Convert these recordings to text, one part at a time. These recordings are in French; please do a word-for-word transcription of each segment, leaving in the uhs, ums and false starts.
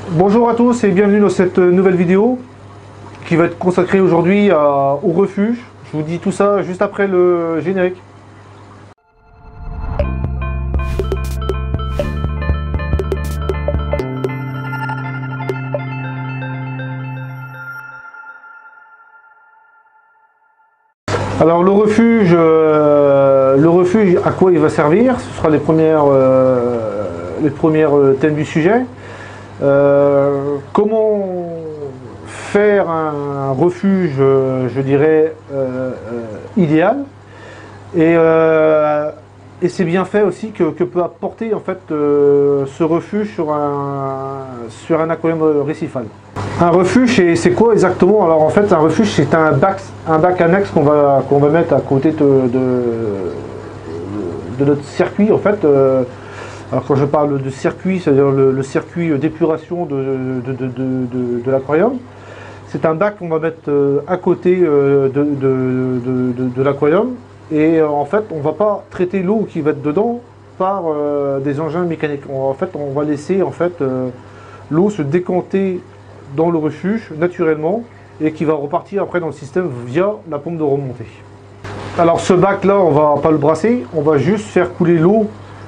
Bonjour à tous et bienvenue dans cette nouvelle vidéo qui va être consacrée aujourd'hui au refuge. Je vous dis tout ça juste après le générique. Alors le refuge, euh, le refuge, à quoi il va servir? Ce sera les premières, euh, les premières thèmes du sujet. Euh, comment faire un refuge, euh, je dirais, euh, euh, idéal, et, euh, et c'est bien fait aussi que, que peut apporter en fait euh, ce refuge sur un, sur un aquarium récifal. Un refuge, c'est quoi exactement? Alors en fait, un refuge, c'est un bac, un bac annexe qu'on va, qu'on va mettre à côté de, de, de notre circuit en fait. Euh, Alors quand je parle de circuit, c'est-à-dire le, le circuit d'épuration de, de, de, de, de, de l'aquarium, c'est un bac qu'on va mettre à côté de, de, de, de, de l'aquarium, et en fait on ne va pas traiter l'eau qui va être dedans par euh, des engins mécaniques. On, en fait on va laisser en fait euh, l'eau se décanter dans le refuge naturellement et qui va repartir après dans le système via la pompe de remontée. Alors ce bac là, on ne va pas le brasser, on va juste faire couler l'eau.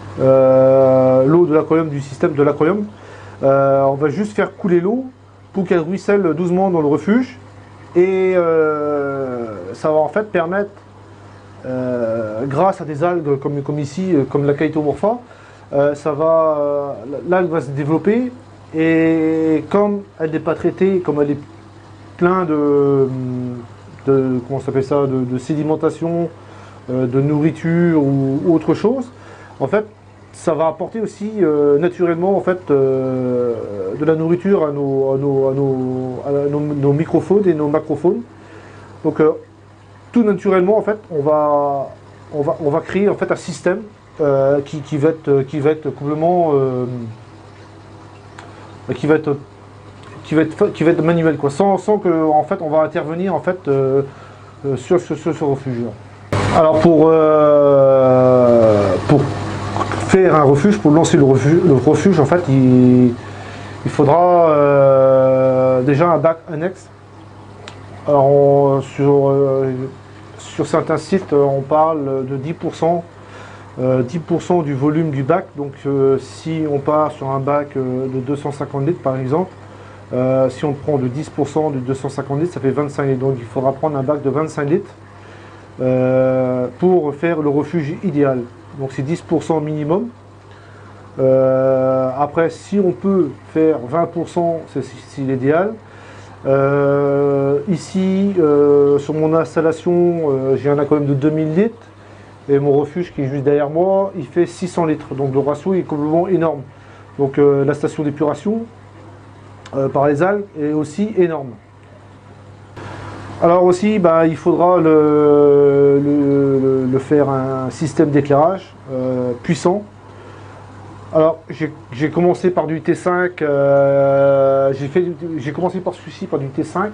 Euh, l'eau de l'aquarium, du système de l'aquarium, euh, on va juste faire couler l'eau pour qu'elle ruisselle doucement dans le refuge, et euh, ça va en fait permettre, euh, grâce à des algues comme, comme ici, comme la Chaetomorpha, euh, ça va, euh, l'algue va se développer, et comme elle n'est pas traitée, comme elle est plein de, de comment ça s'appelle ça, de, de sédimentation, euh, de nourriture ou, ou autre chose, en fait ça va apporter aussi euh, naturellement en fait, euh, de la nourriture à nos, à nos, à nos, à nos, nos microphones et nos macrophones. Donc euh, tout naturellement en fait, on va, on va, on va créer en fait un système euh, qui, qui, va être, qui va être complètement euh, qui va être qui va être qui va être manuel quoi, sans, sans que en fait on va intervenir en fait euh, sur ce, ce, ce refuge. Alors pour euh, pour faire un refuge, pour lancer le refuge, le refuge en fait, il, il faudra euh, déjà un bac annexe. Alors on, sur, euh, sur certains sites, on parle de dix pour cent, euh, dix pour cent du volume du bac. Donc euh, si on part sur un bac euh, de deux cent cinquante litres par exemple, euh, si on prend de dix pour cent de deux cent cinquante litres, ça fait vingt-cinq litres. Donc il faudra prendre un bac de vingt-cinq litres euh, pour faire le refuge idéal. Donc c'est dix pour cent minimum. Euh, après, si on peut faire vingt pour cent, c'est l'idéal. Euh, ici, euh, sur mon installation, euh, j'ai un aquarium de deux mille litres. Et mon refuge qui est juste derrière moi, il fait six cents litres. Donc le ratio est complètement énorme. Donc euh, la station d'épuration euh, par les algues est aussi énorme. Alors aussi, bah, il faudra le, le, le, le faire un système d'éclairage euh, puissant. Alors j'ai commencé par du T cinq, euh, j'ai commencé par celui-ci par du T cinq,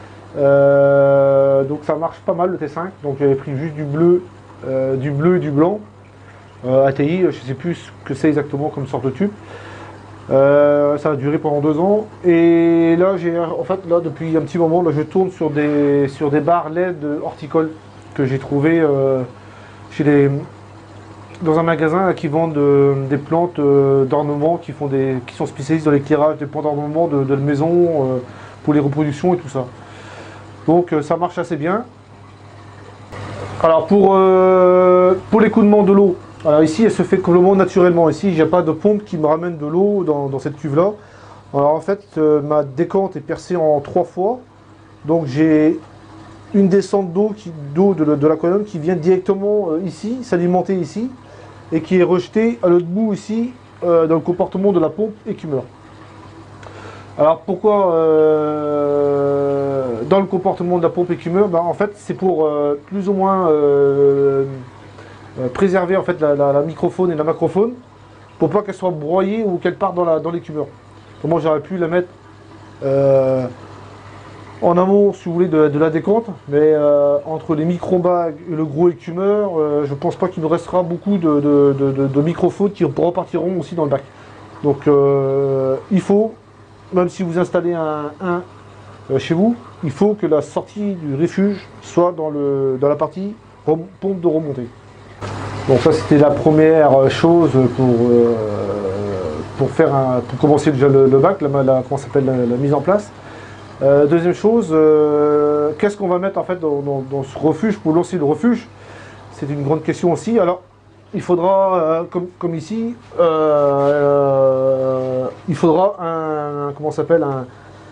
euh, donc ça marche pas mal le T cinq. Donc j'avais pris juste du bleu, euh, du bleu et du blanc, euh, A T I, je ne sais plus ce que c'est exactement comme sorte de tube. Euh, ça a duré pendant deux ans, et là j'ai en fait là depuis un petit moment là je tourne sur des sur des barres L E D horticoles que j'ai trouvé euh, chez les dans un magasin là, qui vendent euh, des plantes euh, d'ornement, qui font des qui sont spécialistes dans l'éclairage des plantes d'ornement de, de la maison euh, pour les reproductions et tout ça. Donc euh, ça marche assez bien. Alors pour euh, pour l'écoulement de l'eau. Alors ici, elle se fait complètement naturellement. Ici, il n'y a pas de pompe qui me ramène de l'eau dans, dans cette cuve-là. Alors en fait, euh, ma décante est percée en trois fois. Donc j'ai une descente d'eau d'eau de, de l'aquarium qui vient directement euh, ici, s'alimenter ici, et qui est rejetée à l'autre bout ici, euh, dans le comportement de la pompe écumeur. Alors pourquoi euh, dans le comportement de la pompe écumeur? Ben, en fait, c'est pour euh, plus ou moins... Euh, préserver en fait la, la, la microfaune et la macrofaune pour pas qu'elle soit broyée ou qu'elle parte dans l'écumeur. Dans Moi j'aurais pu la mettre euh, en amont si vous voulez de, de la décompte, mais euh, entre les micro-bagues et le gros écumeur, euh, je pense pas qu'il nous restera beaucoup de, de, de, de, de microfaune qui repartiront aussi dans le bac. Donc euh, il faut même si vous installez un, un euh, chez vous, il faut que la sortie du refuge soit dans, le, dans la partie pompe de remontée. Donc ça c'était la première chose pour, euh, pour, faire un, pour commencer déjà le, le bac, la, la, comment s'appelle la, la mise en place. Euh, deuxième chose, euh, qu'est-ce qu'on va mettre en fait dans, dans, dans ce refuge pour lancer le refuge? C'est une grande question aussi. Alors il faudra, euh, comme, comme ici, euh, euh, il faudra un, comment s'appelle un,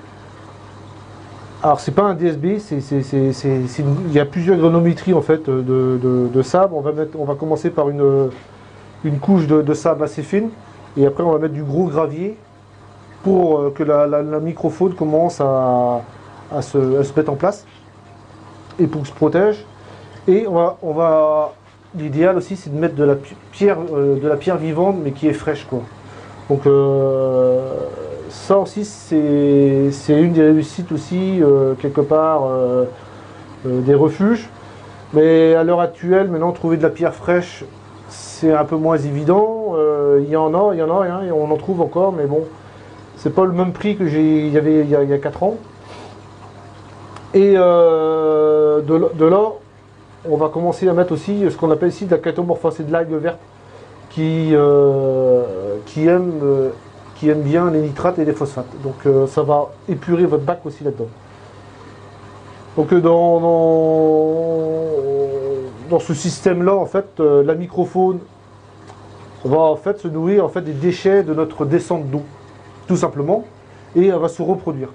alors c'est pas un D S B, c'est, c'est, c'est, c'est, c'est une, il y a plusieurs granulométries en fait de, de, de sable. On va, mettre, on va commencer par une, une couche de, de sable assez fine et après on va mettre du gros gravier pour que la, la, la microfaune commence à, à, se, à se mettre en place et pour que se protège. Et on va, on va l'idéal aussi c'est de mettre de la pierre, euh, de la pierre vivante mais qui est fraîche quoi. Donc euh, ça aussi c'est une des réussites aussi euh, quelque part euh, euh, des refuges. Mais à l'heure actuelle maintenant trouver de la pierre fraîche c'est un peu moins évident. Euh, il y en a, il y en a, hein, et on en trouve encore mais bon c'est pas le même prix que j'ai il y avait il y a, il y a quatre ans. Et euh, de, de là on va commencer à mettre aussi ce qu'on appelle ici de la chaetomorpha, c'est de l'algue verte qui, euh, qui, aime, euh, qui aime bien les nitrates et les phosphates. Donc euh, ça va épurer votre bac aussi là-dedans. Donc dans, dans, dans ce système-là, en fait, euh, la microfaune va en fait se nourrir en fait, des déchets de notre descente d'eau, tout simplement, et elle va se reproduire.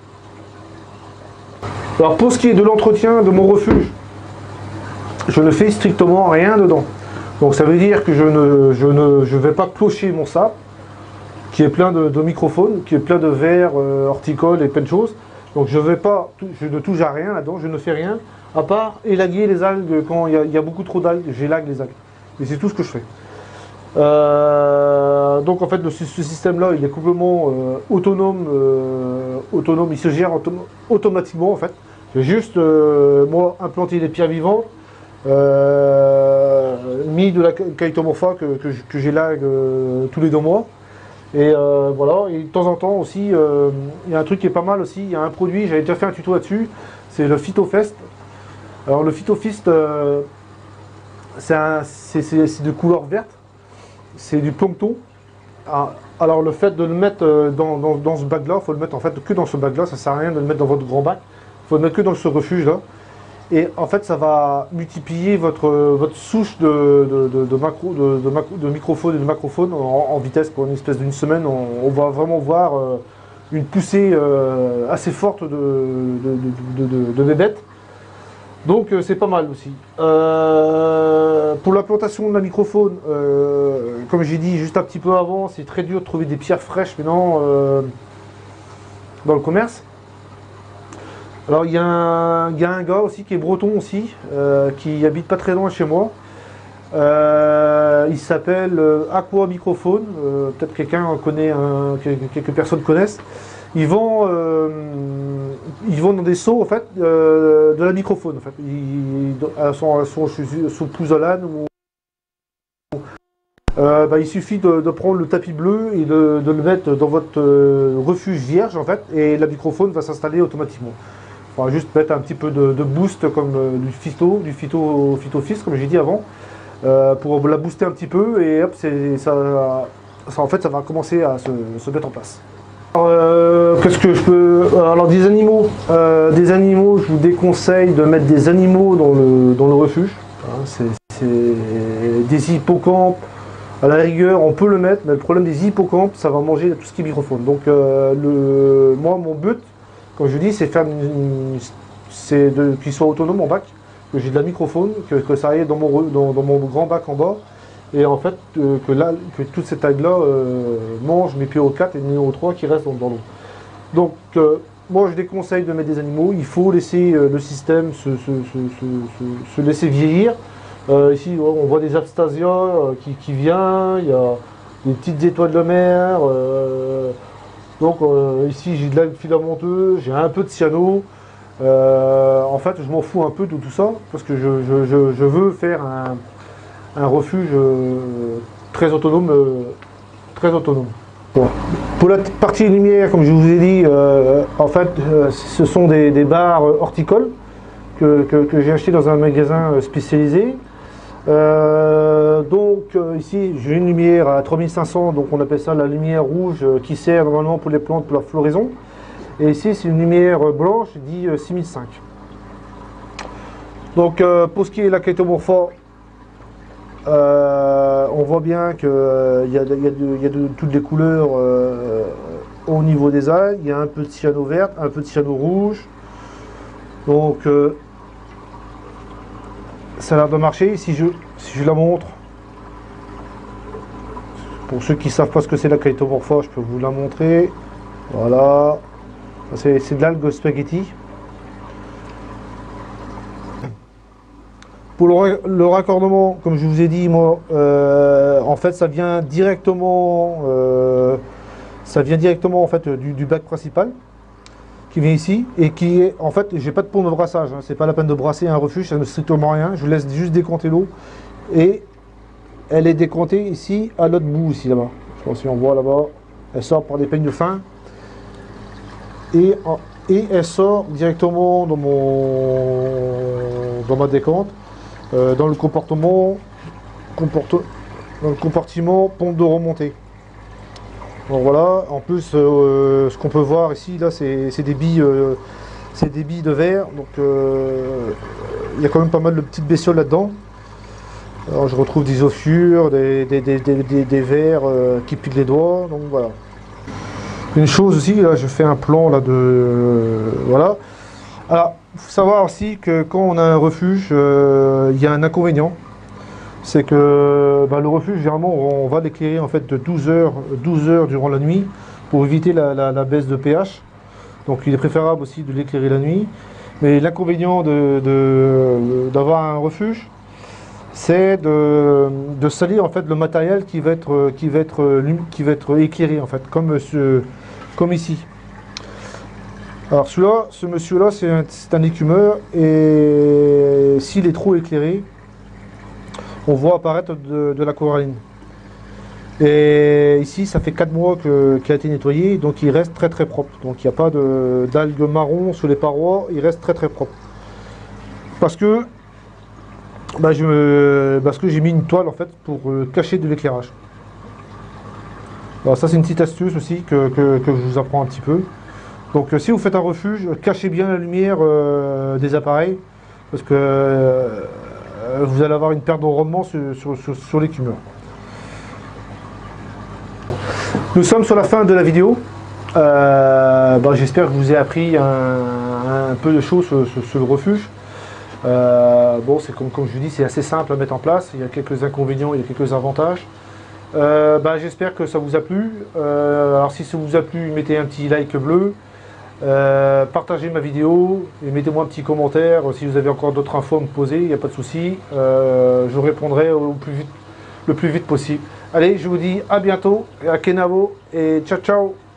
Alors pour ce qui est de l'entretien de mon refuge, je ne fais strictement rien dedans. Donc ça veut dire que je ne, je ne je vais pas clocher mon sable, qui est plein de, de microfaune, qui est plein de vers, euh, horticoles et plein de choses. Donc je vais pas, je ne touche à rien là-dedans, je ne fais rien, à part élaguer les algues quand il y a, il y a beaucoup trop d'algues, j'élague les algues. Et c'est tout ce que je fais. Euh, donc en fait ce, ce système-là, il est complètement euh, autonome, euh, autonome, il se gère autom automatiquement en fait. J'ai juste, euh, moi, implanté des pierres vivantes, Euh, mis de la chaetomorpha que, que, que j'élague euh, tous les deux mois et euh, voilà, et de temps en temps aussi euh, il y a un truc qui est pas mal aussi, il y a un produit, j'avais déjà fait un tuto là-dessus, c'est le Phytofest. Alors le Phytofest euh, c'est de couleur verte, c'est du plancton. Alors le fait de le mettre dans, dans, dans ce bac là, il faut le mettre en fait que dans ce bac là, ça sert à rien de le mettre dans votre grand bac, il faut le mettre que dans ce refuge là. Et en fait, ça va multiplier votre, votre souche de, de, de, de, macro, de, de, macro, de microfaune et de macrofaune en, en vitesse. Pour une espèce d'une semaine, on, on va vraiment voir euh, une poussée euh, assez forte de, de, de, de, de bébêtes. Donc euh, c'est pas mal aussi. Euh, pour la plantation de la microfaune, euh, comme j'ai dit juste un petit peu avant, c'est très dur de trouver des pierres fraîches maintenant euh, dans le commerce. Alors il y, y a un gars aussi qui est breton aussi, euh, qui habite pas très loin de chez moi. Euh, il s'appelle euh, Aqua Microfaune, euh, peut-être quelqu'un connaît, un, quelques personnes connaissent. Ils vont, euh, ils vont dans des seaux en fait, euh, de la microfaune en fait. Ils, elles sont, elles sont sous pouzzolane ou euh, bah, il suffit de, de prendre le tapis bleu et de, de le mettre dans votre euh, refuge vierge en fait, et la microfaune va s'installer automatiquement. Il faudra juste mettre un petit peu de, de boost comme euh, du phyto, du phyto, phytofist comme j'ai dit avant, euh, pour la booster un petit peu et hop, ça, ça, en fait, ça va commencer à se, se mettre en place. Euh, Qu'est-ce que je peux... Alors des animaux, euh, des animaux, je vous déconseille de mettre des animaux dans le, dans le refuge. Hein, c'est des hippocampes. À la rigueur, on peut le mettre, mais le problème des hippocampes, ça va manger tout ce qui est microfaune. Donc, euh, le, moi, mon but, comme je dis, c'est faire qu'il soit autonome en bac, que j'ai de la microfaune, que, que ça aille dans mon, dans, dans mon grand bac en bas, et en fait, euh, que, là, que toute cette algue-là euh, mange mes P O quatre et mes N O trois qui restent dans, dans l'eau. Donc, euh, moi, je déconseille de mettre des animaux. Il faut laisser euh, le système se, se, se, se, se laisser vieillir. Euh, ici, on voit des abstasias euh, qui, qui viennent, il y a des petites étoiles de mer. Euh, donc euh, ici, j'ai de l'algue filamenteuse, j'ai un peu de cyano. Euh, en fait, je m'en fous un peu de tout ça parce que je, je, je, je veux faire un, un refuge euh, très autonome. Euh, très autonome. Bon. Pour la partie lumière, comme je vous ai dit, euh, en fait, euh, ce sont des, des barres horticoles que, que, que j'ai acheté dans un magasin spécialisé. Euh, donc euh, ici j'ai une lumière à trois mille cinq cents, donc on appelle ça la lumière rouge euh, qui sert normalement pour les plantes pour la floraison, et ici c'est une lumière blanche dit euh, six mille cinq. Donc euh, pour ce qui est de la Chaetomorpha, euh, on voit bien qu'il euh, y, y, y a de toutes les couleurs euh, au niveau des algues. Il y a un peu de cyano vert, un peu de cyano rouge, donc euh, ça a l'air de marcher. Si je, si je la montre, pour ceux qui ne savent pas ce que c'est la Chaetomorpha, je peux vous la montrer. Voilà, c'est de l'algue spaghetti. Pour le, le raccordement, comme je vous ai dit, moi, euh, en fait, ça vient directement, euh, ça vient directement en fait du, du bac principal, qui vient ici et qui est, en fait, j'ai pas de pompe de brassage, hein, c'est pas la peine de brasser un refuge, ça ne strictement rien, je laisse juste décanter l'eau et elle est décantée ici à l'autre bout, ici là-bas. Je pense si on voit là-bas, elle sort par des peignes fins et, et elle sort directement dans mon dans ma décante, euh, dans le comportement, comporte, dans le compartiment pompe de remontée. Donc voilà, en plus euh, ce qu'on peut voir ici, là c'est des billes euh, c'est des billes de verre, donc euh, il y a quand même pas mal de petites bestioles là-dedans. Alors je retrouve des ossurures, des, des, des, des, des, des verres euh, qui piquent les doigts, donc voilà. Une chose aussi, là je fais un plan là de... Euh, voilà. Alors, il faut savoir aussi que quand on a un refuge, euh, il y a un inconvénient. C'est que bah, le refuge, généralement, on va l'éclairer en fait de douze heures, douze heures durant la nuit pour éviter la, la, la baisse de pH. Donc il est préférable aussi de l'éclairer la nuit. Mais l'inconvénient de, de, d'avoir un refuge, c'est de, de salir en fait le matériel qui va être, qui va être, qui va être éclairé en fait, comme, ce, comme ici. Alors celui-là, ce monsieur-là, c'est un, un écumeur et s'il est trop éclairé, on voit apparaître de, de la coralline. Et ici, ça fait quatre mois qu'il qu a été nettoyé, donc il reste très très propre. Donc il n'y a pas d'algues marron sur les parois, il reste très très propre. Parce que, bah, je, parce que j'ai mis une toile en fait pour euh, cacher de l'éclairage. Alors ça c'est une petite astuce aussi que, que, que je vous apprends un petit peu. Donc euh, si vous faites un refuge, cachez bien la lumière euh, des appareils, parce que euh, vous allez avoir une perte de rendement sur, sur, sur, sur l'écumeur. Nous sommes sur la fin de la vidéo. Euh, bah, j'espère que je vous ai appris un, un peu de choses sur, sur, sur le refuge. Euh, bon, c'est comme, comme je vous dis, c'est assez simple à mettre en place. Il y a quelques inconvénients, il y a quelques avantages. Euh, bah, j'espère que ça vous a plu. Euh, alors si ça vous a plu, mettez un petit like bleu. Euh, partagez ma vidéo et mettez-moi un petit commentaire si vous avez encore d'autres infos à me poser, il n'y a pas de souci, euh, je répondrai au plus vite, le plus vite possible. Allez, je vous dis à bientôt, à Kenavo et ciao ciao.